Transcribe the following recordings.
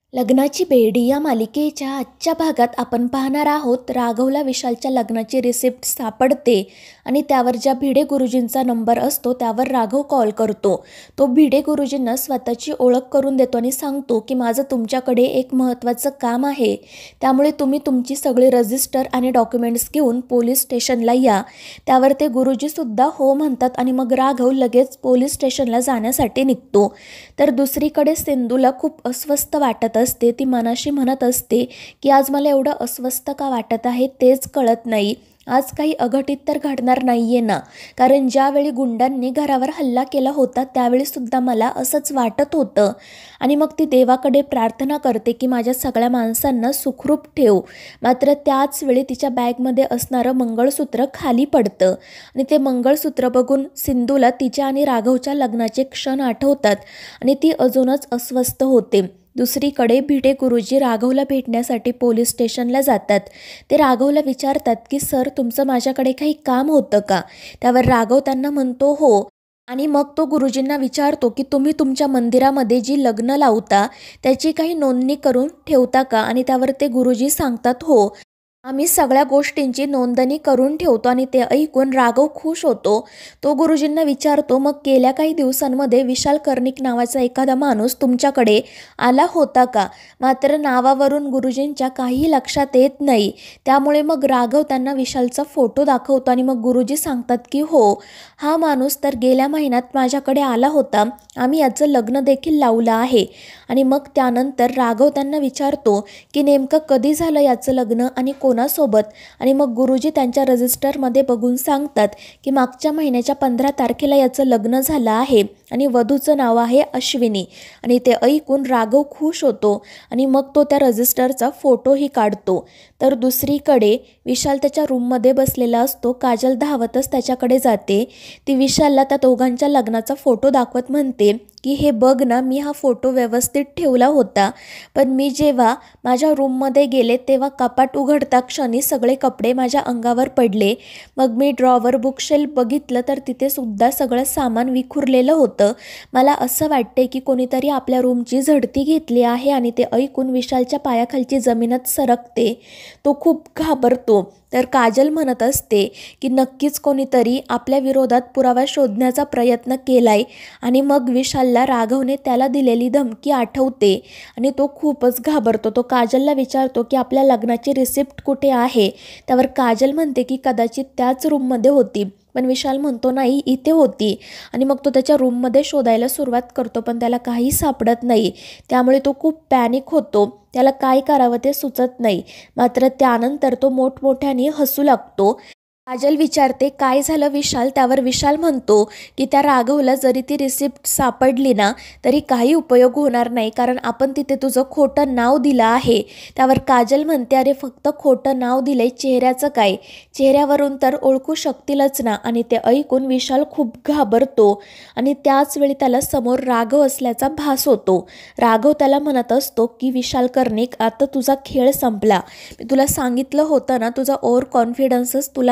लग्नाची बेडी या मालिकेच्या आजच्या भागात आपण पाहणार आहोत. राघवला विशालच्या लग्नाची रिसिप्ट सापडते आणि त्यावर ज्या भिडे गुरुजींचा नंबर असतो त्यावर राघव कॉल करतो. तो भिडे गुरुजींना स्वतःची ओळख करून देतो आणि सांगतो की माझं तुमच्याकडे एक महत्त्वाचं काम आहे, त्यामुळे तुम्ही तुमची सगळी रजिस्टर आणि डॉक्युमेंट्स घेऊन पोलीस स्टेशनला या. त्यावर ते गुरुजीसुद्धा हो म्हणतात आणि मग राघव लगेच पोलीस स्टेशनला जाण्यासाठी निघतो. तर दुसरीकडे सिंधूला खूप अस्वस्थ वाटत असते. ती मनाशी म्हणत असते की आज मला एवढं अस्वस्थ का वाटत आहे तेच कळत नाही. आज काही अघटित तर घडणार नाहीये ना, कारण ज्यावेळी गुंडांनी घरावर हल्ला केला होता त्यावेळी सुद्धा मला असंच वाटत होतं. आणि मग ती देवाकडे प्रार्थना करते की माझ्या सगळ्या माणसांना सुखरूप ठेव. मात्र त्याच वेळी तिच्या बॅगमध्ये असणारं मंगळसूत्र खाली पडतं आणि ते मंगळसूत्र बघून सिंधूला तिच्या आणि राघवच्या लग्नाचे क्षण आठवतात आणि ती अजूनच अस्वस्थ होते. दुसरीकडे भिडे गुरुजी राघवला भेटण्यासाठी पोलीस स्टेशनला जातात. ते राघवला विचारतात की सर, तुमचं माझ्याकडे काही काम होतं का? त्यावर राघव त्यांना म्हणतो हो. आणि मग तो गुरुजींना विचारतो की तुम्ही तुमच्या मंदिरामध्ये जी लग्न लावता त्याची काही नोंदणी करून ठेवता का? आणि त्यावर ते गुरुजी सांगतात हो, आम्ही सगळ्या गोष्टींची नोंदणी करून ठेवतो. आणि ते ऐकून राघव खुश होतो. तो गुरुजींना विचारतो, मग गेल्या काही दिवसांमध्ये विशाल कर्णिक नावाचा एखादा माणूस तुमच्याकडे आला होता का? मात्र नावावरून गुरुजींच्या काही लक्षात येत नाही. त्यामुळे मग राघव त्यांना विशालचा फोटो दाखवतो आणि मग गुरुजी सांगतात की हो, हा माणूस तर गेल्या महिन्यात माझ्याकडे आला होता. आम्ही याचं लग्न देखील लावलं आहे. आणि मग त्यानंतर राघव त्यांना विचारतो की नेमकं कधी झालं याचं लग्न आणि कोणासोबत? आणि मग गुरुजी त्यांच्या रजिस्टरमध्ये बघून सांगतात की मागच्या महिन्याच्या 15 तारखेला याचं लग्न झालं आहे आणि वधूचं नाव आहे अश्विनी. आणि ते ऐकून राघव खुश होतो आणि मग तो त्या रजिस्टरचा फोटोही काढतो. तर दुसरीकडे विशाल त्याच्या रूममध्ये बसलेला असतो. काजल धावतच त्याच्याकडे जाते. ती विशालला त्या दोघांच्या लग्नाचा फोटो दाखवत म्हणते की हे बघ ना, मी हा फोटो व्यवस्थित ठेवला होता, पण मी जेव्हा माझ्या रूममध्ये गेले तेव्हा कपाट उघडता क्षणी सगळे कपडे माझ्या अंगावर पडले. मग मी ड्रॉवर बुकशेल्फ बघितलं तर तिथे सुद्धा सगळं सामान विखुरलेलं होतं. मला असं वाटते की कोणीतरी आपल्या रूमची झडती घेतली आहे. आणि ते ऐकून विशालच्या पायाखालची जमीनच सरकते. तो खूप घाबरतो. तर काजल म्हणत असते की नक्कीच कोणीतरी आपल्या विरोधात पुरावा शोधण्याचा प्रयत्न केलाय. आणि मग विशालला राघवने त्याला दिलेली धमकी आठवते आणि तो खूपच घाबरतो. तो काजलला विचारतो की आपल्या लग्नाची रिसिप्ट कुठे आहे? त्यावर काजल म्हणते की कदाचित त्याच रूममध्ये होती. पण विशाल म्हणतो नाही, इथे होती. आणि मग तो त्याच्या रूममध्ये शोधायला सुरुवात करतो, पण त्याला काही सापडत नाही. त्यामुळे तो खूप पॅनिक होतो. त्याला काय करावं ते सुचत नाही. मात्र त्यानंतर तो मोठमोठ्याने हसू लागतो. काजल विचारते काय झालं विशाल? त्यावर विशाल म्हणतो की त्या राघवला जरी ती रिसिप्ट सापडली ना तरी काही उपयोग होणार नाही, कारण आपण तिथे तुझं खोटं नाव दिलं आहे. त्यावर काजल म्हणते अरे फक्त खोटं नाव दिलंय, चेहऱ्याचं काय? चेहऱ्यावरून तर ओळखू शकतीलच ना. आणि ते ऐकून विशाल खूप घाबरतो आणि त्याच वेळी त्याला समोर राघव असल्याचा भास होतो. राघव त्याला म्हणत असतो की विशाल कर्णिक, आता तुझा खेळ संपला. मी तुला सांगितलं होतं ना, तुझा ओव्हर कॉन्फिडन्सच तुला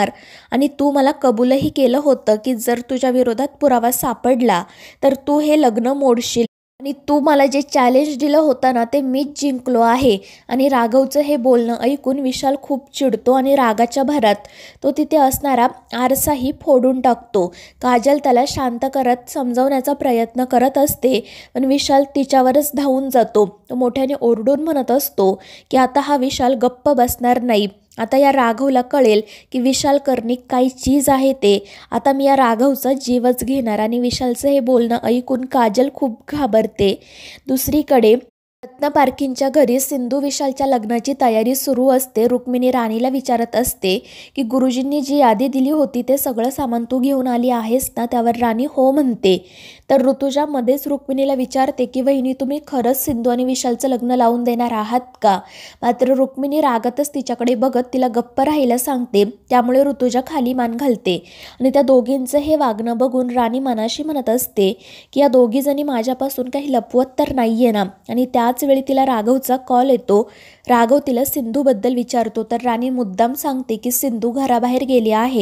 आणि तू मला कबूलही केलं होतं की जर तुझ्या विरोधात पुरावा सापडला तर तू हे लग्न मोडशील. आणि तू मला जे चॅलेंज दिलं होतं ना ते मीच जिंकलो आहे. आणि राघवचं हे बोलणं ऐकून विशाल खूप चिडतो आणि रागाच्या भरात तो तिथे असणारा आरसाही फोडून टाकतो. काजल त्याला शांत करत समजावण्याचा प्रयत्न करत असते, पण विशाल तिच्यावरच धावून जातो. तो मोठ्याने ओरडून म्हणत असतो की आता हा विशाल गप्प बसणार नाही. आता या राघवला कळेल की विशाल कर्णिक काही चीज आहे ते. आता मी या राघवचा जीवच घेणार. आणि विशालचं हे बोलणं ऐकून काजल खूप घाबरते. दुसरीकडे रत्न पारखींच्या घरी सिंधू विशालच्या लग्नाची तयारी सुरू असते. रुक्मिणी राणीला विचारत असते की गुरुजींनी जी यादी दिली होती ते सगळं सामान तू घेऊन आली आहेस ना? त्यावर राणी हो म्हणते. तर ऋतुजा मध्येच रुक्मिणीला विचारते की वहिनी, तुम्ही खरंच सिंधू आणि विशालचं लग्न लावून देणार आहात का? मात्र रुक्मिणी रागातच तिच्याकडे बघत तिला गप्प राहायला सांगते. त्यामुळे ऋतुजा खाली मान घालते. आणि त्या दोघींचं हे वागणं बघून राणी मनाशी म्हणत असते की या दोघीजणी माझ्यापासून काही लपवत तर नाहीये ना. आणि त्याच वेळी तिला राघवचा कॉल येतो. राघव तिला सिंधूबद्दल विचारतो तर राणी मुद्दाम सांगते की सिंधू घराबाहेर गेली आहे.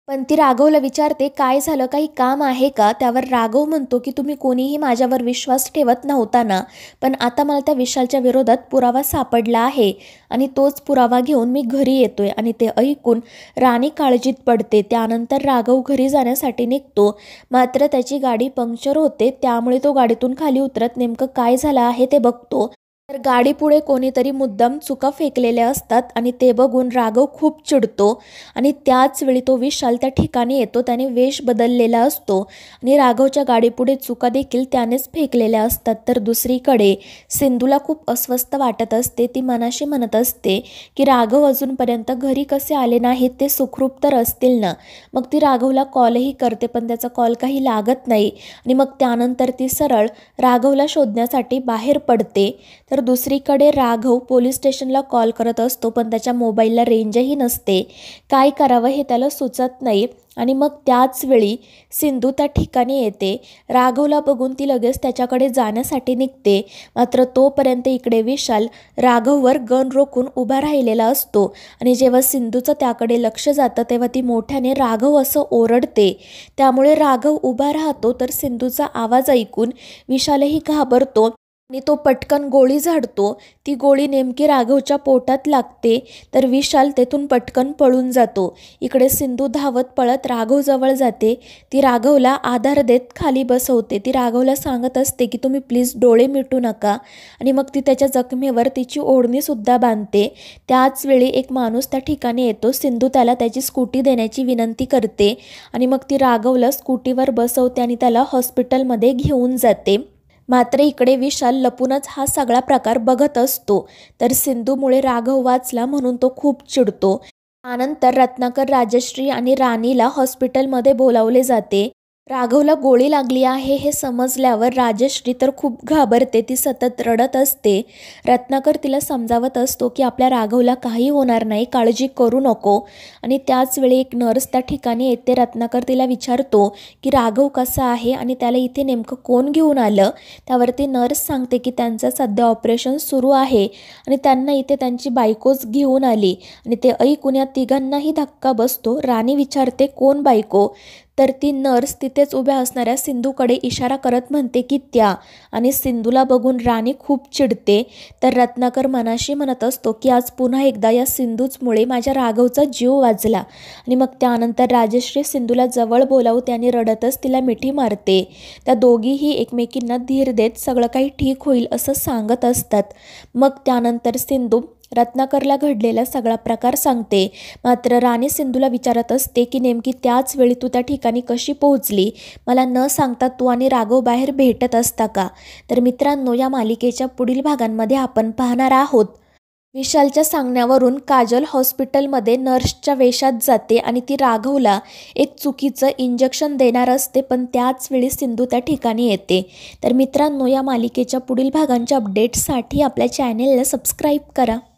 पण ती राघवला विचारते, काय झालं, काही काम आहे का? त्यावर राघव म्हणतो की तुम्ही कोणीही माझ्यावर विश्वास ठेवत नव्हता ना, पण आता मला त्या विशालच्या विरोधात पुरावा सापडला आहे आणि तोच पुरावा घेऊन मी घरी येतोय. आणि ते ऐकून राणी काळजीत पडते. त्यानंतर राघव घरी जाण्यासाठी निघतो, मात्र त्याची गाडी पंक्चर होते. त्यामुळे तो गाडीतून खाली उतरत नेमकं काय झालं आहे ते बघतो. तर गाडीपुढे कोणीतरी मुद्दाम चुका फेकलेल्या असतात आणि ते बघून राघव खूप चिडतो. आणि त्याच वेळी तो विशाल त्या ठिकाणी येतो. त्याने वेश बदललेला असतो आणि राघवच्या गाडीपुढे चुका देखील त्यानेच फेकलेल्या असतात. तर दुसरीकडे सिंधूला खूप अस्वस्थ वाटत असते. ती मनाशी म्हणत असते की राघव अजूनपर्यंत घरी कसे आले नाहीत, ते सुखरूप तर असतील ना. मग ती राघवला कॉलही करते, पण त्याचा कॉल काही लागत नाही. आणि मग त्यानंतर ती सरळ राघवला शोधण्यासाठी बाहेर पडते. तर दुसरीकडे राघव पोलीस स्टेशनला कॉल करत असतो, पण त्याच्या मोबाईलला रेंजही नसते. काय करावं हे त्याला सुचत नाही. आणि मग त्याच वेळी सिंधू त्या ठिकाणी येते. राघवला बघून ती लगेच त्याच्याकडे जाण्यासाठी निघते, मात्र तोपर्यंत इकडे विशाल राघववर गन रोखून उभा राहिलेला असतो. आणि जेव्हा सिंधूचं त्याकडे लक्ष जातं तेव्हा ती मोठ्याने राघव असं ओरडते. त्यामुळे राघव उभा राहतो. तर सिंधूचा आवाज ऐकून विशालही घाबरतो आणि तो पटकन गोळी झाडतो. ती गोळी नेमकी राघवच्या पोटात लागते. तर विशाल तेथून पटकन पळून जातो. इकडे सिंधू धावत पळत राघवजवळ जाते. ती राघवला आधार देत खाली बसवते. ती राघवला सांगत असते की तुम्ही प्लीज डोळे मिटू नका. आणि मग ती त्याच्या जखमेवर तिची ओढणीसुद्धा बांधते. त्याच वेळी एक माणूस त्या ठिकाणी येतो. सिंधू त्याला त्याची स्कूटी देण्याची विनंती करते आणि मग ती राघवला स्कूटीवर बसवते आणि त्याला हॉस्पिटलमध्ये घेऊन जाते. मात्र इकडे विशाल लपूनच हा सगळा प्रकार बघत असतो. तर सिंधूमुळे राघव वाचला म्हणून तो खूप चिडतो. त्यानंतर रत्नाकर, राजश्री आणि राणीला हॉस्पिटलमध्ये बोलावले जाते. राघवला गोळी लागली आहे हे समजल्यावर राजश्री तर खूप घाबरते. ती सतत रडत असते. रत्नाकर तिला समजावत असतो की आपल्या राघवला काही होणार नाही, काळजी करू नको. आणि त्याच वेळी एक नर्स त्या ठिकाणी येते. रत्नाकर तिला विचारतो की राघव कसा आहे आणि त्याला इथे नेमकं कोण घेऊन आलं. त्यावरती नर्स सांगते की त्यांचं सध्या ऑपरेशन सुरू आहे आणि त्यांना इथे त्यांची बायकोच घेऊन आली. आणि ते ऐकून या तिघांनाही धक्का बसतो. राणी विचारते कोण बायको. तर ती नर्स तिथेच उभ्या असणाऱ्या सिंधूकडे इशारा करत म्हणते की त्या. आणि सिंधूला बघून राणी खूप चिडते. तर रत्नाकर मनाशी म्हणत असतो की आज पुन्हा एकदा या सिंधूचमुळे माझ्या राघवचा जीव वाचला. आणि मग त्यानंतर राजश्री सिंधूला जवळ बोलावते आणि रडतच तिला मिठी मारते. त्या दोघीही एकमेकींना धीर देत सगळं काही ठीक होईल असं सांगत असतात. मग त्यानंतर सिंधू रत्नाकरला घडलेला सगळा प्रकार सांगते. मात्र राणी सिंधूला विचारत असते की नेमकी त्याच वेळी तू त्या ठिकाणी कशी पोहोचली, मला न सांगता तू आणि राघव बाहेर भेटत असता का. तर मित्रांनो, या मालिकेच्या पुढील भागांमध्ये आपण पाहणार आहोत विशालच्या सांगण्यावरून काजल हॉस्पिटलमध्ये नर्सच्या वेशात जाते आणि ती राघवला एक चुकीचं इंजेक्शन देणार असते, पण त्याच वेळी सिंधू त्या ठिकाणी येते. तर मित्रांनो, या मालिकेच्या पुढील भागांच्या अपडेट्ससाठी आपल्या चॅनेलला सबस्क्राईब करा.